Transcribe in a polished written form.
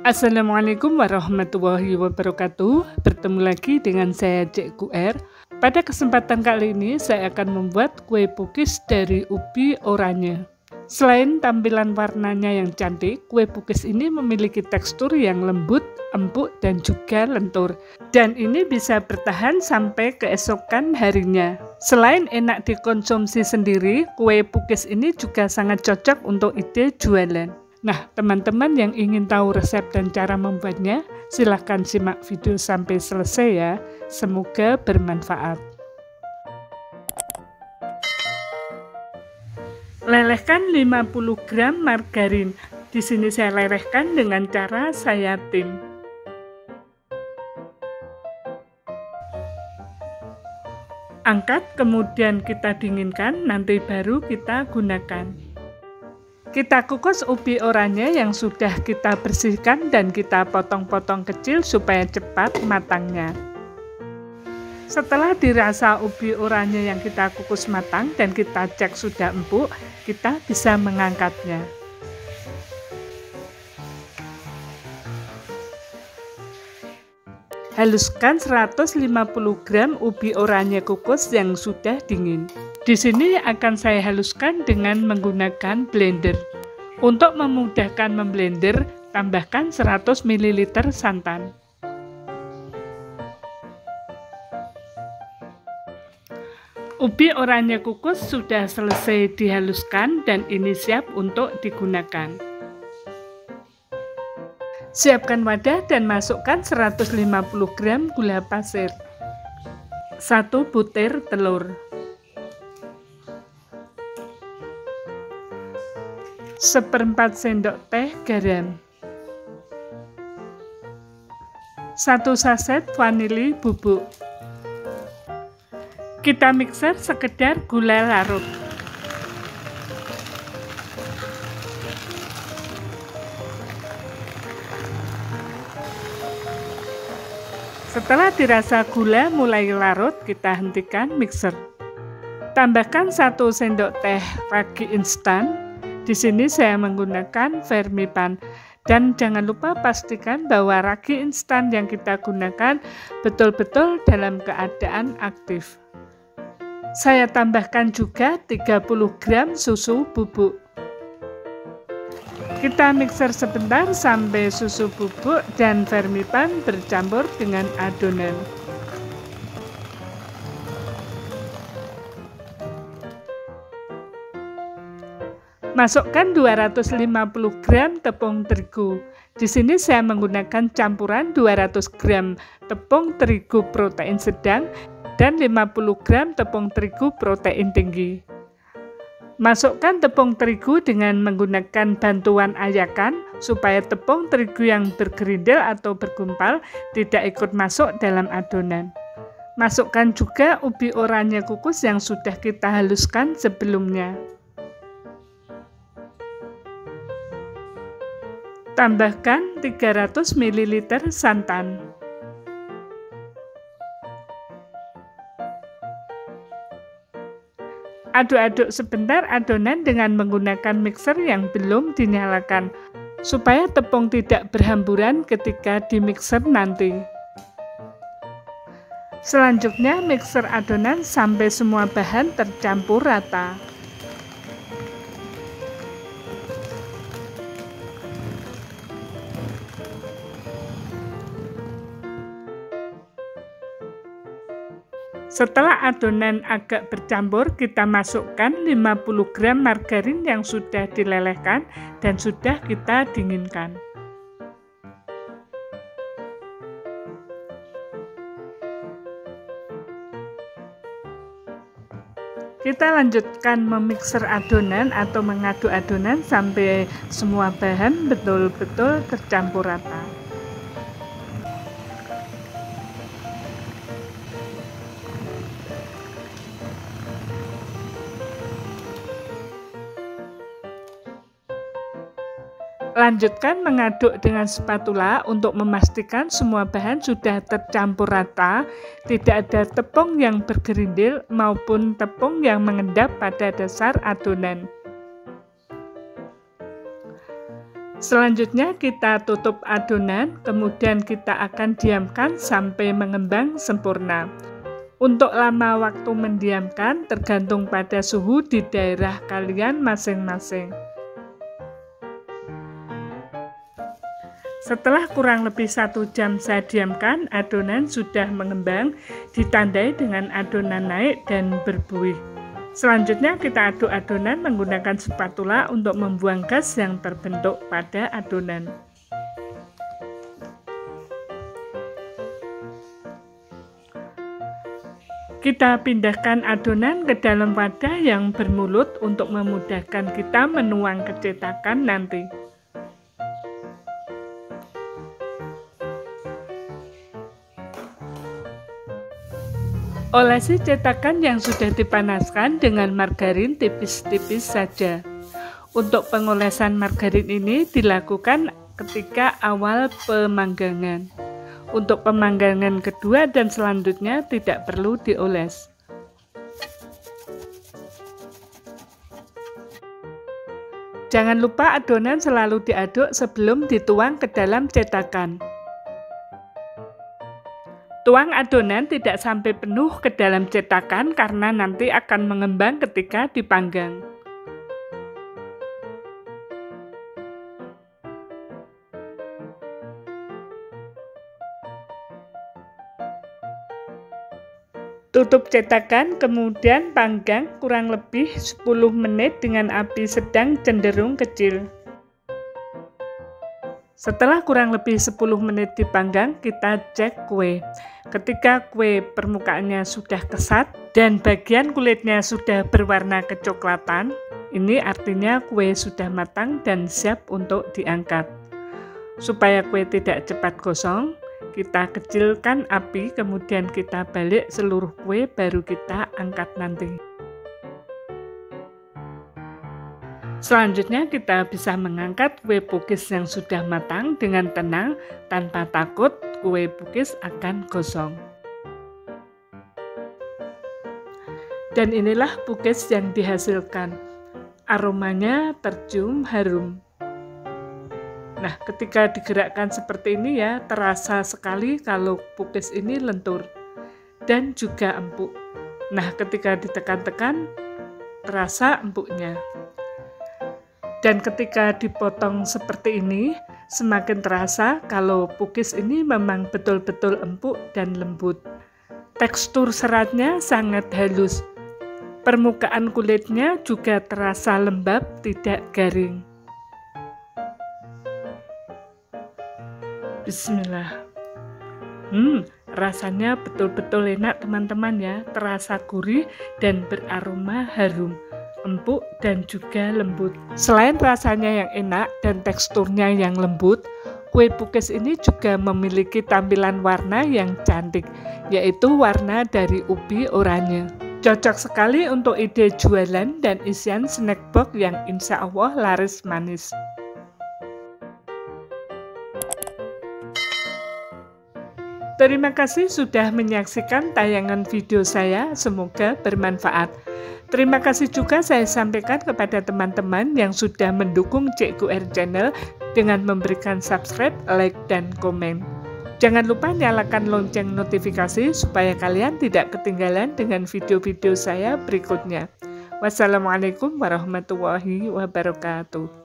Assalamualaikum warahmatullahi wabarakatuh. Bertemu lagi dengan saya Cikgu R. Pada kesempatan kali ini saya akan membuat kue pukis dari ubi oranye. Selain tampilan warnanya yang cantik, kue pukis ini memiliki tekstur yang lembut, empuk, dan juga lentur. Dan ini bisa bertahan sampai keesokan harinya. Selain enak dikonsumsi sendiri, kue pukis ini juga sangat cocok untuk ide jualan. Nah, teman-teman yang ingin tahu resep dan cara membuatnya, silahkan simak video sampai selesai ya. Semoga bermanfaat. Lelehkan 50 gram margarin. Di sini saya lelehkan dengan cara saya tim. Angkat, kemudian kita dinginkan, nanti baru kita gunakan. Kita kukus ubi oranye yang sudah kita bersihkan dan kita potong-potong kecil supaya cepat matangnya. Setelah dirasa ubi oranye yang kita kukus matang dan kita cek sudah empuk, kita bisa mengangkatnya. Haluskan 150 gram ubi oranye kukus yang sudah dingin. Di sini akan saya haluskan dengan menggunakan blender. Untuk memudahkan memblender, tambahkan 100 ml santan. Ubi oranye kukus sudah selesai dihaluskan dan ini siap untuk digunakan. Siapkan wadah dan masukkan 150 gram gula pasir, 1 butir telur, 1/4 sendok teh garam, 1 saset vanili bubuk. Kita mixer sekedar gula larut. Setelah dirasa gula mulai larut, kita hentikan mixer. Tambahkan 1 sendok teh ragi instan. Di sini saya menggunakan Vermipan. Dan jangan lupa pastikan bahwa ragi instan yang kita gunakan betul-betul dalam keadaan aktif. Saya tambahkan juga 30 gram susu bubuk. Kita mixer sebentar sampai susu bubuk dan Vermipan bercampur dengan adonan. Masukkan 250 gram tepung terigu. Di sini saya menggunakan campuran 200 gram tepung terigu protein sedang dan 50 gram tepung terigu protein tinggi. Masukkan tepung terigu dengan menggunakan bantuan ayakan supaya tepung terigu yang bergerindil atau bergumpal tidak ikut masuk dalam adonan. Masukkan juga ubi oranye kukus yang sudah kita haluskan sebelumnya. Tambahkan 300 ml santan. Aduk-aduk sebentar adonan dengan menggunakan mixer yang belum dinyalakan, supaya tepung tidak berhamburan ketika di mixer nanti. Selanjutnya mixer adonan sampai semua bahan tercampur rata. Setelah adonan agak bercampur, kita masukkan 50 gram margarin yang sudah dilelehkan dan sudah kita dinginkan. Kita lanjutkan memixer adonan atau mengaduk adonan sampai semua bahan betul-betul tercampur rata. Lanjutkan mengaduk dengan spatula untuk memastikan semua bahan sudah tercampur rata, tidak ada tepung yang bergerindil maupun tepung yang mengendap pada dasar adonan. Selanjutnya kita tutup adonan, kemudian kita akan diamkan sampai mengembang sempurna. Untuk lama waktu mendiamkan tergantung pada suhu di daerah kalian masing-masing. Setelah kurang lebih 1 jam saya diamkan, adonan sudah mengembang, ditandai dengan adonan naik dan berbuih. Selanjutnya kita aduk adonan menggunakan spatula untuk membuang gas yang terbentuk pada adonan. Kita pindahkan adonan ke dalam wadah yang bermulut untuk memudahkan kita menuang ke cetakan nanti. Olesi cetakan yang sudah dipanaskan dengan margarin tipis-tipis saja. Untuk pengolesan margarin ini dilakukan ketika awal pemanggangan. Untuk pemanggangan kedua dan selanjutnya tidak perlu dioles. Jangan lupa adonan selalu diaduk sebelum dituang ke dalam cetakan. Tuang adonan tidak sampai penuh ke dalam cetakan karena nanti akan mengembang ketika dipanggang. Tutup cetakan, kemudian panggang kurang lebih 10 menit dengan api sedang cenderung kecil. Setelah kurang lebih 10 menit dipanggang, kita cek kue. Ketika kue permukaannya sudah kesat dan bagian kulitnya sudah berwarna kecoklatan, ini artinya kue sudah matang dan siap untuk diangkat. Supaya kue tidak cepat gosong, kita kecilkan api, kemudian kita balik seluruh kue, baru kita angkat nanti. Selanjutnya kita bisa mengangkat kue pukis yang sudah matang dengan tenang tanpa takut kue pukis akan gosong. Dan inilah pukis yang dihasilkan. Aromanya tercium harum. Nah, ketika digerakkan seperti ini ya, terasa sekali kalau pukis ini lentur dan juga empuk. Nah, ketika ditekan-tekan, terasa empuknya. Dan ketika dipotong seperti ini, semakin terasa kalau pukis ini memang betul-betul empuk dan lembut. Tekstur seratnya sangat halus. Permukaan kulitnya juga terasa lembab, tidak garing. Bismillah. Rasanya betul-betul enak teman-teman ya, terasa gurih dan beraroma harum, empuk dan juga lembut. Selain rasanya yang enak dan teksturnya yang lembut, kue pukis ini juga memiliki tampilan warna yang cantik, yaitu warna dari ubi oranye. Cocok sekali untuk ide jualan dan isian snack box yang insya Allah laris manis. Terima kasih sudah menyaksikan tayangan video saya, semoga bermanfaat. Terima kasih juga saya sampaikan kepada teman-teman yang sudah mendukung CQR Channel dengan memberikan subscribe, like, dan komen. Jangan lupa nyalakan lonceng notifikasi supaya kalian tidak ketinggalan dengan video-video saya berikutnya. Wassalamualaikum warahmatullahi wabarakatuh.